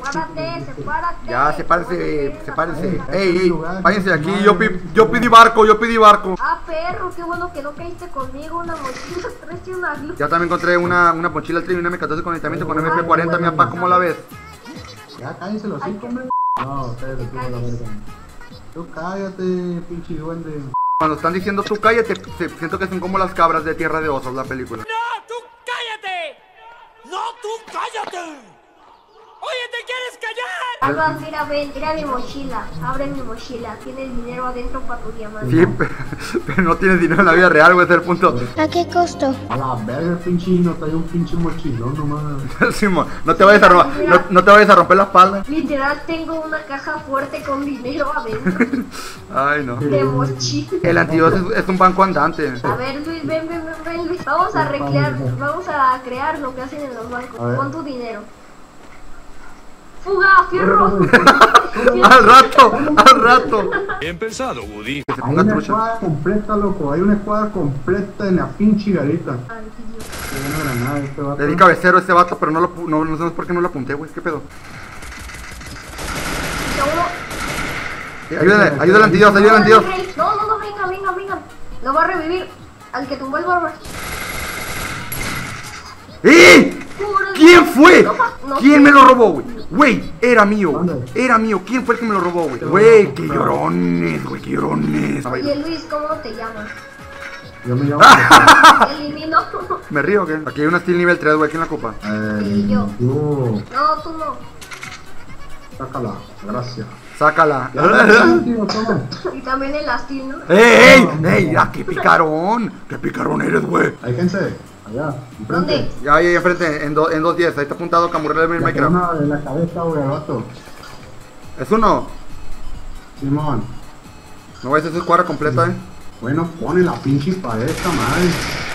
Sepárate, sepárate. Ya, sepárense, sepárense. Ey, váyanse de aquí, yo pedí barco, Ah, perro, qué bueno que no caíste conmigo. Una mochila, traes una glue. Ya también encontré una mochila al tren y una M14 con aditamiento con MP40, mi papá, ¿cómo la ves? Ya cállense los cinco, hombre. No, ustedes de la verga. Tú cállate, pinche duende. Cuando están diciendo tú cállate, siento que son como las cabras de Tierra de Osos, la película. ¡No, tú cállate! ¡No, tú cállate! ¡Oye, te quieres callar! Alba, mira, ven, mira mi mochila. Abre mi mochila. Tienes dinero adentro para tu diamante. Sí, pero no tienes dinero en la vida real, güey, ese es el punto. ¿A qué costo? A la verga, pinche, no trae un pinche mochilón nomás. Simón, no te vayas a romper, no te vayas a romper la espalda. Literal, tengo una caja fuerte con dinero adentro. Ay, no. De mochila. El antidoto es un banco andante. A ver, Luis, ven, Luis. Vamos a crear lo que hacen en los bancos. Pon tu dinero. ¡Fuga, fierro! Al rato. Bien pensado, Woody. Que se Hay ponga una trucha. escuadra completa, loco. Hay una escuadra completa en la pinche garita. Ay, Dios. Tiene una granada este vato. Le di cabecero a este vato, pero no sé por qué no lo apunté, güey. ¿Qué pedo? Ayúdale al antidoto, ayúdale al antidoto. No, venga. Lo va a revivir al que tumbó el bárbaro. ¡Eh! ¿Quién fue? No ¿Quién sé. me lo robó, güey? Güey, era mío. ¿Dónde? Era mío. ¿Quién fue el que me lo robó, güey? Güey, qué llorones, güey, qué llorones. Oye, Luis, ¿cómo te llamas? Yo me llamo. Elimino. ¿Me río o qué? Aquí hay una steel nivel 3, güey, aquí en la copa. Sí, yo. Tú, No, tú no. sácala. Gracias. Sácala. Tío, toma. Y también el astil, ¿no? ¡Ey! ¡Ya, qué picarón! ¡Qué picarón eres, güey! Ahí, gente. Allá, enfrente. ¿Dónde? Ya, ahí enfrente, en 210. Ahí está apuntado Camurrel de Le Minecraft. una en la cabeza, güey, al vato. ¿Es uno? Simón. No vais a hacer escuadra completa, Bueno, pone la pinche pared esta madre.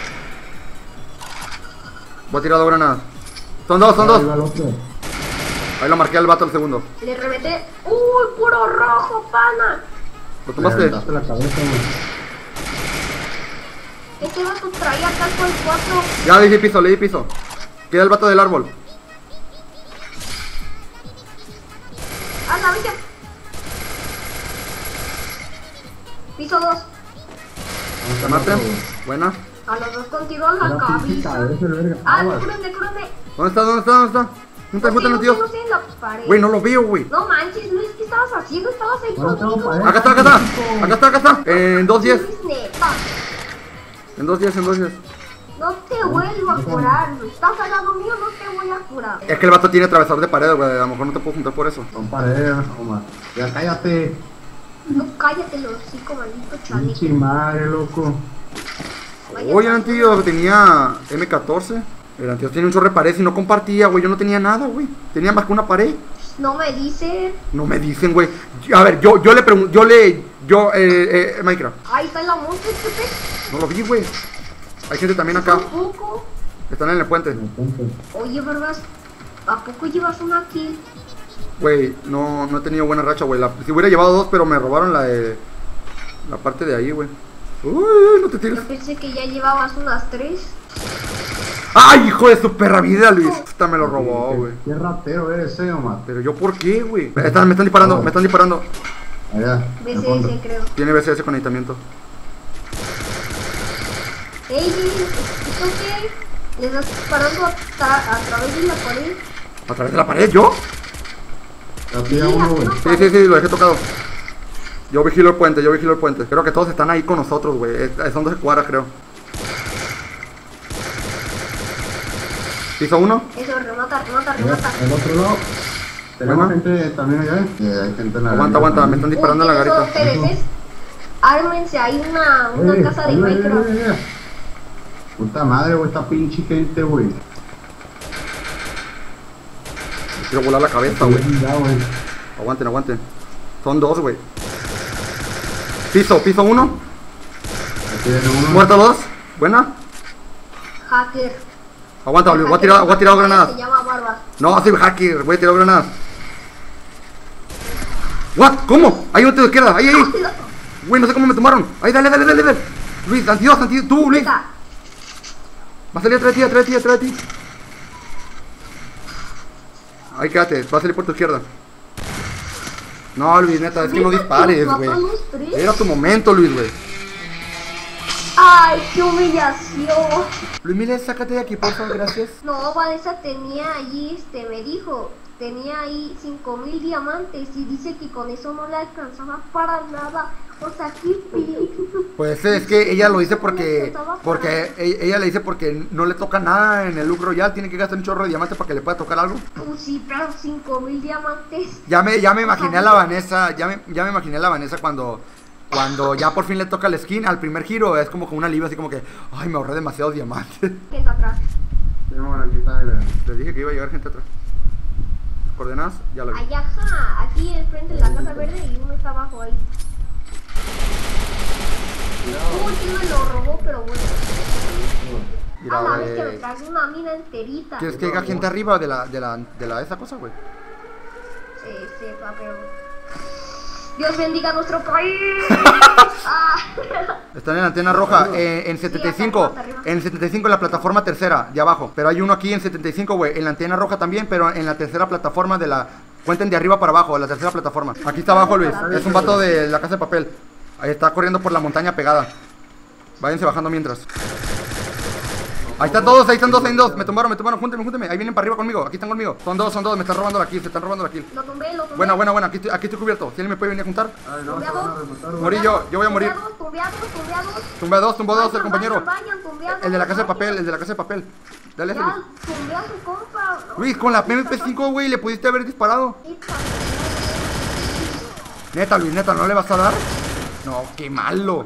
Voy a tirar 2 granadas. Son dos. Ahí va el otro. Ahí lo marqué al vato al segundo. Le reventé. ¡Uy, puro rojo, pana! ¿Lo Le tomaste? reventaste la cabeza, güey. Este vato traía casco al 4. Ya le di piso. Queda el vato del árbol. ¡A la villa! Piso 2. ¿Te mate? Buena. A los dos contigo en la La pinche cabeza. cabeza, el verga. Ah, Aguas. cúrate. ¿Dónde está? Júntalo, tío. No sé en la pared. Güey, no lo veo, güey. No manches, Luis, ¿qué estabas haciendo? Estabas ahí No tengo conmigo. pared. Acá está. En 210. Luis, neta. En 210. No te vuelvo a curar, Luis. Estás al lado mío, no te voy a curar. Es que el vato tiene atravesar de pared, güey. A lo mejor no te puedo juntar por eso. Son paredes, Omar. Ya cállate. No, cállate, los hocico, maldito chaleco. Pinche madre, loco. Vaya Oye, el tanto. antídoto tenía M14. El antídoto tenía un chorro de pared y no compartía, güey. Yo no tenía nada, güey. Tenía más que una pared. No me dicen. No me dicen, güey. A ver, yo le pregunto, Minecraft. Ahí está la monte, Pepe. No lo vi, güey. Hay gente también acá. Tampoco. Están en el puente. Oye, Vargas, ¿a poco llevas una kill? Güey, no he tenido buena racha, güey. Si hubiera llevado 2, pero me robaron la parte de ahí, güey. Uy, no te tires. Yo pensé que ya llevabas unas 3. ¡Ay, hijo de su perra vida, Luis! Esta me lo robó, güey. Qué ratero eres, Omar. Pero yo, ¿por qué, güey? Me están disparando. Allá. al fondo. BCS, creo. Tiene BCS con aditamiento. Ey, ¿esto qué? ¿Le estás disparando a través de la pared? ¿A través de la pared, yo? Aquí hay uno, güey. Sí, lo dejé tocado. Yo vigilo el puente. Creo que todos están ahí con nosotros, güey. Son 2 escuadras, creo. ¿Piso 1? Eso, remata. El otro lado. Tenemos Bueno. gente también allá. Hay gente en la Aguanta, garita me están disparando en la ¿tienes garita. dos TDCs? Ármense, hay una casa de Minecraft. Puta madre, güey, esta pinche gente, güey. Quiero volar la cabeza, güey. Ya, güey. Aguanten. Son 2, güey. Piso 1. Aquí viene uno. Muerto 2. Buena. Hacker. Aguanta, voy a tirar granadas. Se llama Barba. No, soy hacker. Voy a tirar granadas. ¿What? ¿Cómo? Hay otro de izquierda. Ahí. Güey, no sé cómo me tomaron. Ahí, dale. Luis, antidoto. Tú, Luis. Va a salir atrás de ti. Ahí quédate, va a salir por tu izquierda. No, Luis, neta, es que no dispares, güey. Era tu momento, Luis, güey. Ay, qué humillación. Luis Miles, sácate de aquí, por favor, gracias. No, Vanessa tenía allí, me dijo, tenía ahí 5000 diamantes y dice que con eso no le alcanzaba para nada. O sea, qué pico. Pues es que ella lo dice porque ella le dice porque no le toca nada en el Look Royal, tiene que gastar un chorro de diamantes para que le pueda tocar algo. Pues sí, pero 5000 diamantes. Ya me imaginé a la Vanessa, ya me imaginé a la Vanessa cuando ya por fin le toca el skin al primer giro, es como con un alivio así como que, ay, me ahorré demasiados diamantes. ¿Qué está atrás? Sí, bueno, aquí está, mira. Les dije que iba a llegar gente atrás. Coordenadas, ya lo vi. Allá, aquí enfrente de la casa verde y uno está abajo ahí. Uy, sí me lo robó, pero bueno. Mira, A la vez que me güey. traje una mina enterita. ¿Quieres que haya gente arriba de la esa cosa, güey? Sí, pero... Dios bendiga nuestro país. Ah. Están en la antena roja, en 75, hasta arriba. en 75 en la plataforma tercera, de abajo. Pero hay uno aquí en 75, güey, en la antena roja también, pero en la tercera plataforma de la... Cuenten de arriba para abajo, la tercera plataforma. Aquí está abajo, Luis, es un vato de la casa de papel. Ahí está corriendo por la montaña pegada. Váyanse bajando mientras. Ahí están todos, ahí están dos. Me tumbaron, júntenme. Ahí vienen para arriba conmigo, aquí están conmigo. Son dos, me están robando la kill, se están robando la kill. Lo tumbé. Buena, aquí estoy cubierto. Si alguien me puede venir a juntar. Ay, no, se van a rematar, güey. Morí yo voy a morir. Tumbeados. Tumbé dos, el compañero. Vayan, tumbeados. El de la casa de papel, Dale, Ya, Luis. tumbé a su compa. Luis, con la MP5, güey, le pudiste haber disparado. Neta, Luis, ¿no le vas a dar? No, qué malo.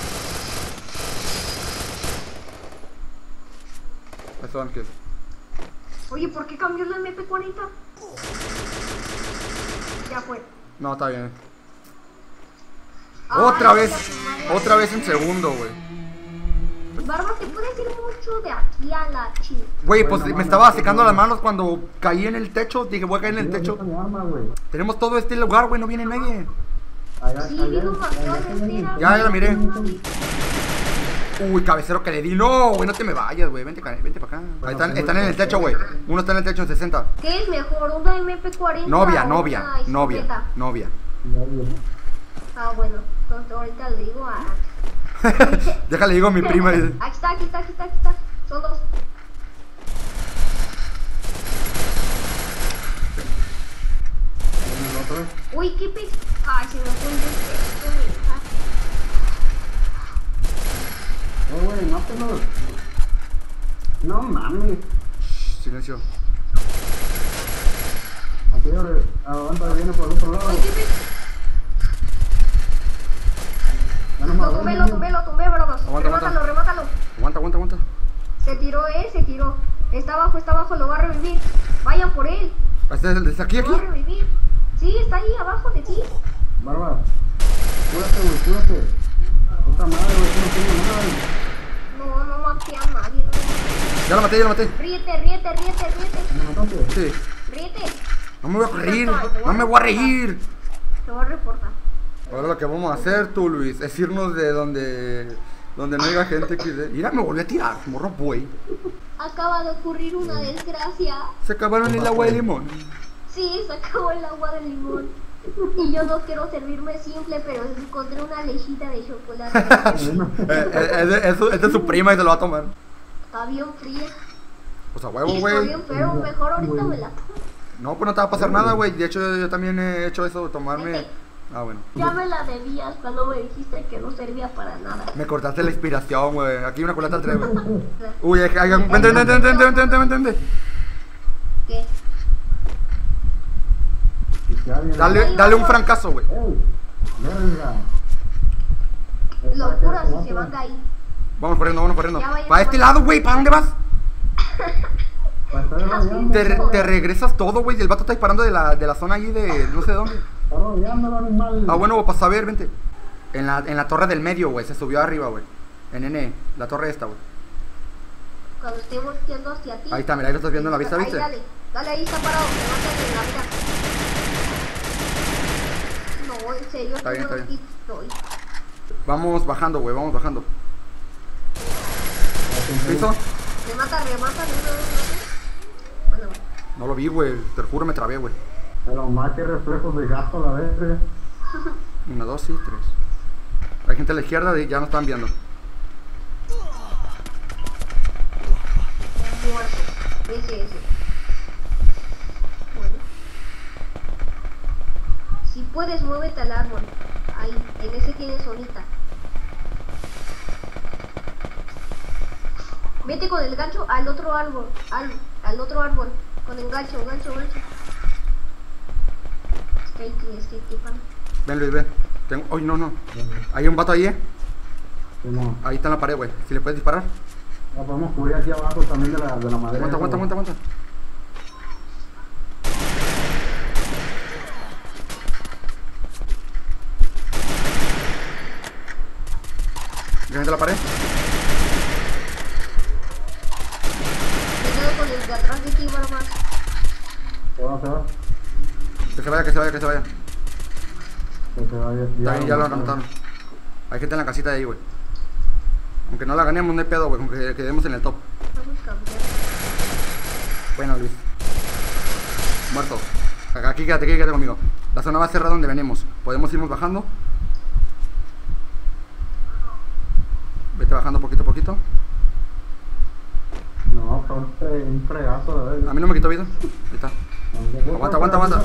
Eso, Ángel. Oye, ¿por qué cambió la MP40? Ya fue. No, está bien. Ay, Otra vez ya, tu madre. en segundo, güey. Barba, te puedes ir mucho de aquí a la chica. Güey, pues me estaba secando las manos cuando caí en el techo. Dije, voy a caer en el techo. Mi arma, güey. Tenemos todo este lugar, güey, no viene nadie. Allá, Sí, allá, vino marcado entera. Ya la miré. Uy, cabecero que le di. No, güey, no te me vayas, güey. Vente para acá. Ahí están en el techo, güey. Uno está en el techo en 60. ¿Qué es mejor? ¿Una MP40? Novia. o una escopeta? Ah, bueno. Entonces ahorita le digo a... Déjale, digo a mi prima. Aquí está. Son dos. Uy, qué pez. Ay, se me fue un güey, mátelos. No mames. Silencio. Anterior, aguanta, viene por el otro lado. Uy, qué pez. Ya no me Lo tumbé, bravos. Aguanta. Remátalo. Aguanta. Se tiró. Está abajo, lo va a revivir. Vayan por él. ¿Está aquí? Lo va a revivir. Sí, está ahí abajo de ti. Barba, cúrate. Puta madre, güey, no tengo nada. No maté a nadie. Ya lo maté. Ríete. ¿Me mataste? Sí. Ríete. No me voy a reír. Te voy a reportar. Ahora lo que vamos a hacer, tú, Luis, es irnos de donde no haya gente que... Mira, me volví a tirar, morro güey. Acaba de ocurrir una desgracia. Se acabaron el agua de limón. Sí, se acabó el agua de limón. Y yo no quiero servirme simple, pero encontré una lejita de chocolate. Es de su prima y se lo va a tomar. Está bien fría. Pues a huevo, Está güey. bien feo, mejor ahorita me la tomo. No, pues no te va a pasar nada, güey. De hecho, yo también he hecho eso de tomarme... Ah, bueno. Ya me la debías cuando me dijiste que no servía para nada. Me cortaste la inspiración, güey. Aquí hay una culata al tren, güey. Uy, vente. ¿Qué? Dale un francazo, güey. Verga. Locura si se van de ahí. Vamos corriendo. Ya vayan Para este por- lado, güey. ¿Para dónde vas? Para estar rodeando. Te regresas todo, güey. El vato está disparando de la zona ahí de no sé dónde. Está rodeándolo, animal. Ah, bueno, para saber, vente. En la torre del medio, güey. Se subió arriba, güey. En N. La torre esta, güey. Cuando esté volteando hacia ti. Ahí está, mira, ahí lo estás viendo en la vista, Ahí, ¿viste? Dale, ahí está parado. Levántate en la vida. No, en serio. Está bien, tú no está bien. estoy. Vamos bajando, güey. Vamos bajando. ¿Listo? Remátale. Bueno, No lo vi, güey. Te lo juro, me trabé, güey. Pero más que reflejos de gato a la verga. 1, 2 y 3. Hay gente a la izquierda y ya nos están viendo. Muerto. Ese. Bueno. Si puedes, muévete al árbol. Ahí, en ese tiene zonita. Vete con el gancho al otro árbol. Al otro árbol. Con el gancho. Skate, pan. Ven, Luis, ven. Tengo... Ay, no. Hay un vato ahí, No, Ahí está en la pared, güey. Si le puedes disparar. no podemos cubrir aquí abajo también de la madera. Aguanta. ¿Ya de la pared? Me quedo con el de atrás de ti, más. Se va. Que se vaya. Que se vaya. Está ahí, ya lo mataron. Hay gente en la casita de ahí, güey. Aunque no la ganemos, no hay pedo, güey. Aunque quedemos en el top. Vamos a cambiar. Bueno, Luis. Muerto. Aquí quédate conmigo. La zona va a cerrar donde venimos. Podemos irnos bajando. Vete bajando poquito a poquito. No, fue un fregazo, la verga. A mí no me quitó vida. Ahí está. Aguanta.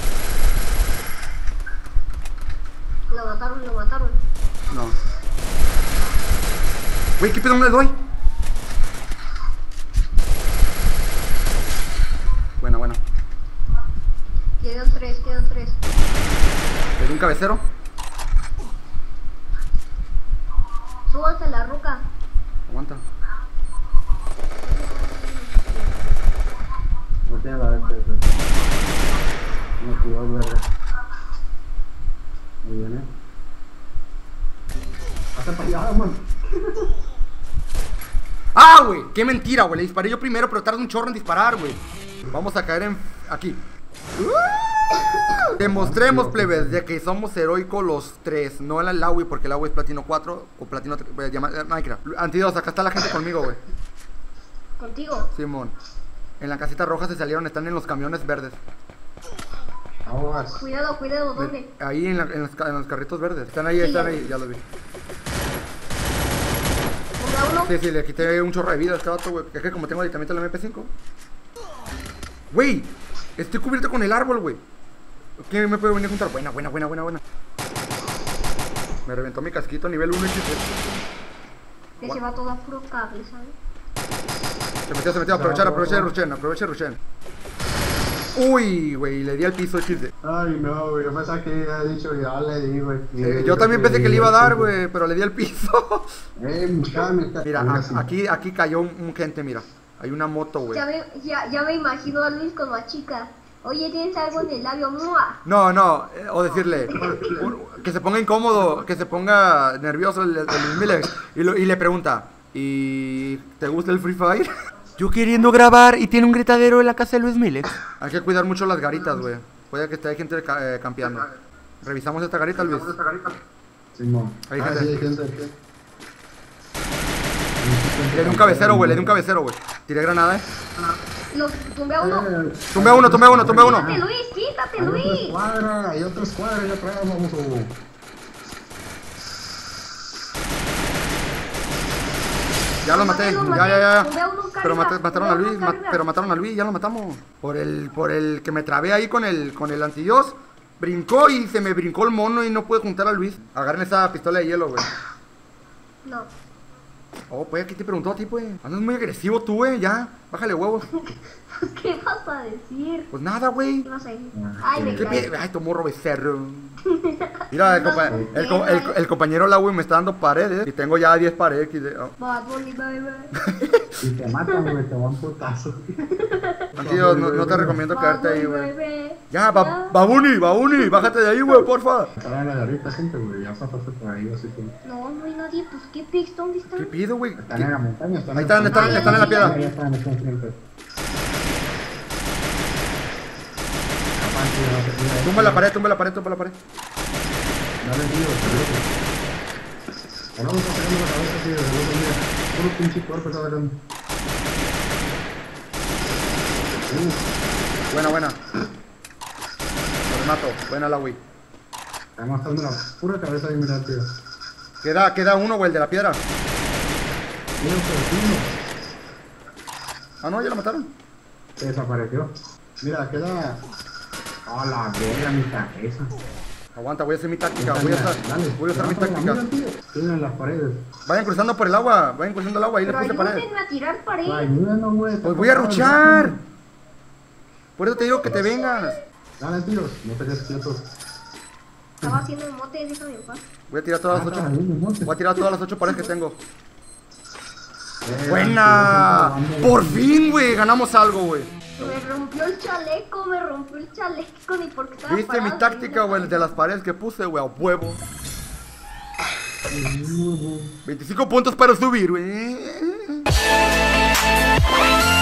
Lo mataron. No. Güey, ¿qué pedo no le doy? Bueno. Quedan tres. ¿Le di un cabecero? Súbanse a la roca. Aguanta. No tiene la vez. No, cuidado, verga. Ahí viene. Hasta para allá, man. ¡Ah, güey! ¡Qué mentira, güey! Le disparé yo primero, pero tarda un chorro en disparar, güey. Vamos a caer en... aquí. Demostremos, plebes, de que somos heroicos los tres. No el Laui, porque el Laui es platino 4 o platino 3, Minecraft. Antidos, acá está la gente conmigo, güey. Contigo. Simón. En la casita roja se salieron, están en los camiones verdes. Aguas. Cuidado, ¿dónde? Ahí en los carritos verdes. Están ahí, Sí, ya los vi. Ponga uno. Sí, le quité un chorro de vida a este vato, güey. Es que como tengo aditamento en la MP5. Güey, estoy cubierto con el árbol, güey. ¿Quién me puede venir a juntar? Buena. Me reventó mi casquito nivel 1 y Ese va todo a puro cable, ¿sabes? se metió. Aproveché Rushen. Uy, güey, le di al piso XD. Ay, no, güey. Yo pensaba que había dicho, ya le di, güey. Yo también pensé que le iba a dar, güey, pero le di al piso. Mira, Aquí cayó un gente, mira. Hay una moto, güey. Ya me imagino a Luis con la chica. Oye, ¿tienes algo en el labio? ¡Mua! No, o decirle que se ponga incómodo, que se ponga nervioso el Luis Milex y le pregunta, ¿y te gusta el Free Fire? Yo queriendo grabar y tiene un gritadero en la casa de Luis Milex. Hay que cuidar mucho las garitas, güey. Puede que esté hay gente campeando. ¿Revisamos esta garita, Luis? Simón. Hay gente. Sí, hay gente. Le di un cabecero, güey. Tiré granada, Tumbé a uno. Tumbé uno. Quítate, Luis, quítate, Luis. Hay otra escuadra allá atrás, vamos a... Ya lo maté, ya. Tumbé a uno, Pero carga. mataron a Luis, pero mataron a Luis, ya lo matamos. Por el que me trabé ahí con el antidios. Brincó y se me brincó el mono y no pude juntar a Luis. Agarren esa pistola de hielo, güey. No. Oh, pues aquí te preguntó a ti, pues. Andas muy agresivo tú, güey, ya. Bájale huevos. ¿Qué vas a decir? Pues nada, güey. ¿Qué vas a decir? Ay, me caí. Ay, tu morro becerro. Mira, el compañero Laui me está dando paredes. Y tengo ya 10 paredes. Bad Bunny, baby. Si te matan, güey, te van putazo. Antiguo, no te recomiendo quedarte ahí, güey. Baby. Ya, Babuni, bájate de ahí, güey, porfa. Estaba en la garrita, gente, güey, ya está por ahí, así que... No hay nadie, pues qué pics, ¿dónde están? ¿Qué pido, güey? Están en la montaña, Ahí están en la piedra. Ahí están siempre. Tumba la pared. No les digo, pero... Vamos a sacarle la cabeza así de los dos, mira. Puro pinche cuerpo está sacando. Buena, buena. Lo mato. Buena la Wii. Está matando la pura cabeza de mirar, tío. Queda uno, güey, el de la piedra. Mira, uno. Ah, no, ya lo mataron. Se desapareció. Mira, queda... Oh, la verga, mi cabeza. Aguanta, voy a hacer mi táctica. Voy a usar mi táctica. Tienen las paredes. Vayan cruzando por el agua. Vayan cruzando el agua. Ahí les Pero puse pared. ayúdenme a tirar pared. Ayúdanos, güey. Pues voy a ruchar. Por eso te digo que te vengas. Dale, tío. No te quedes quieto. Estaba haciendo el mote, déjame en paz. Voy a tirar todas las 8. Voy a tirar todas las 8 paredes que tengo. Buena. ¡Buena! ¡Por fin, güey! Ganamos algo, güey. Me rompió el chaleco, ni porque estaba ¿Viste mi parado táctica, ahí. güey? De las paredes que puse, güey, a huevo. 25 puntos para subir, güey.